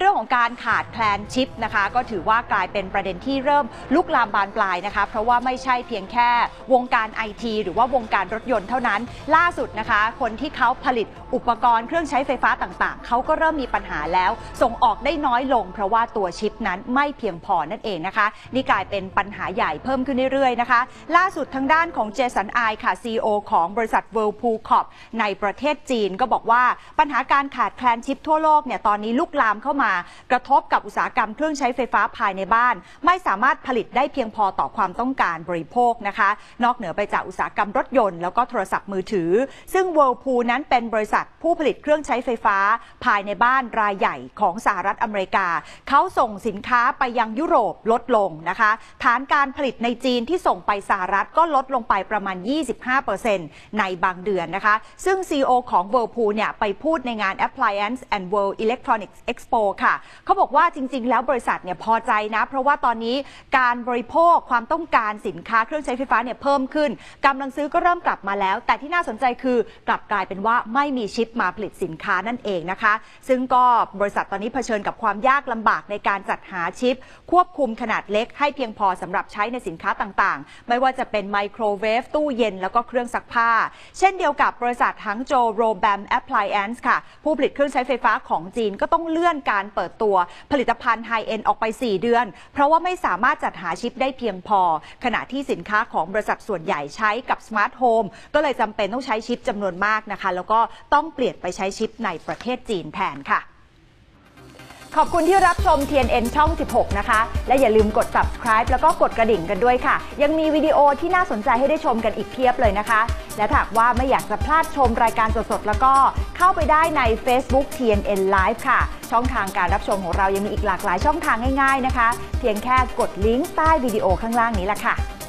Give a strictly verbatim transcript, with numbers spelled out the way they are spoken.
รื่องของการขาดแคลนชิปนะคะก็ถือว่ากลายเป็นประเด็นที่เริ่มลุกลามบานปลายนะคะเพราะว่าไม่ใช่เพียงแค่วงการ ไอ ที หรือว่าวงการรถยนต์เท่านั้นล่าสุดนะคะคนที่เขาผลิตอุปกรณ์เครื่องใช้ไฟฟ้าต่างๆเขาก็เริ่มมีปัญหาแล้วส่งออกได้น้อยลงเพราะว่าตัวชิปนั้นไม่เพียงพอนั่นเองนะคะนี่กลายเป็นปัญหาใหญ่เพิ่มขึ้นเรื่อยๆนะคะล่าสุดทางด้านของเจสันไอค่ะ ซี อี โอ ของบริษัท Whirlpool Corp ในประเทศจีนก็บอกว่าปัญหาการขาดแคลนชิปทั่วโลกเนี่ยตอนนี้ลุกลามเข้ามากระทบกับอุตสาหกรรมเครื่องใช้ไฟฟ้าภายในบ้านไม่สามารถผลิตได้เพียงพอต่อความต้องการบริโภคนะคะนอกเหนือไปจากอุตสาหกรรมรถยนต์แล้วก็โทรศัพท์มือถือซึ่ง Whirlpool นั้นเป็นบริษัทผู้ผลิตเครื่องใช้ไฟฟ้าภายในบ้านรายใหญ่ของสหรัฐอเมริกาเขาส่งสินค้าไปยังยุโรปลดลงนะคะฐานการผลิตในจีนที่ส่งไปสหรัฐก็ลดลงไปประมาณ ยี่สิบห้าเปอร์เซ็นต์ ในบางเดือนนะคะซึ่ง ซี อี โอ ของ Whirlpool เนี่ยไปพูดในงาน Appliance and World Electronics Expo ค่ะเขาบอกว่าจริงๆแล้วบริษัทเนี่ยพอใจนะเพราะว่าตอนนี้การบริโภคความต้องการสินค้าเครื่องใช้ไฟฟ้าเนี่ยเพิ่มขึ้นกำลังซื้อก็เริ่มกลับมาแล้วแต่ที่น่าสนใจคือกลับกลายเป็นว่าไม่มีชิปมาผลิตสินค้านั่นเองนะคะซึ่งก็บริษัทตอนนี้เผชิญกับความยากลำบากในการจัดหาชิปควบคุมขนาดเล็กให้เพียงพอสำหรับใช้ในสินค้าต่างๆไม่ว่าจะเป็นไมโครเวฟตู้เย็นแล้วก็เครื่องซักผ้าเช่นเดียวกับบริษัทฮังโจวโรแบมแอพพลายแอนซ์ค่ะผู้ผลิตเครื่องใช้ไฟฟ้าของจีนก็ต้องเลื่อนการเปิดตัวผลิตภัณฑ์ไฮเอ็นด์ออกไปสี่เดือนเพราะว่าไม่สามารถจัดหาชิปได้เพียงพอขณะที่สินค้าของบริษัทส่วนใหญ่ใช้กับสมาร์ทโฮมก็เลยจำเป็นต้องใช้ชิปจำนวนมากนะคะแล้วก็ต้องเปลี่ยนไปใช้ชิปในประเทศจีนแทนค่ะขอบคุณที่รับชม ที เอ็น เอ็น ช่อง สิบหก นะคะและอย่าลืมกด ซับสไครบ์ แล้วก็กดกระดิ่งกันด้วยค่ะยังมีวิดีโอที่น่าสนใจให้ได้ชมกันอีกเพียบเลยนะคะและถ้าหากว่าไม่อยากจะพลาดชมรายการสดๆแล้วก็เข้าไปได้ใน Facebook ที เอ็น เอ็น Live ค่ะช่องทางการรับชมของเรายังมีอีกหลากหลายช่องทางง่ายๆนะคะเพียงแค่กดลิงก์ใต้วิดีโอข้างล่างนี้แหละค่ะ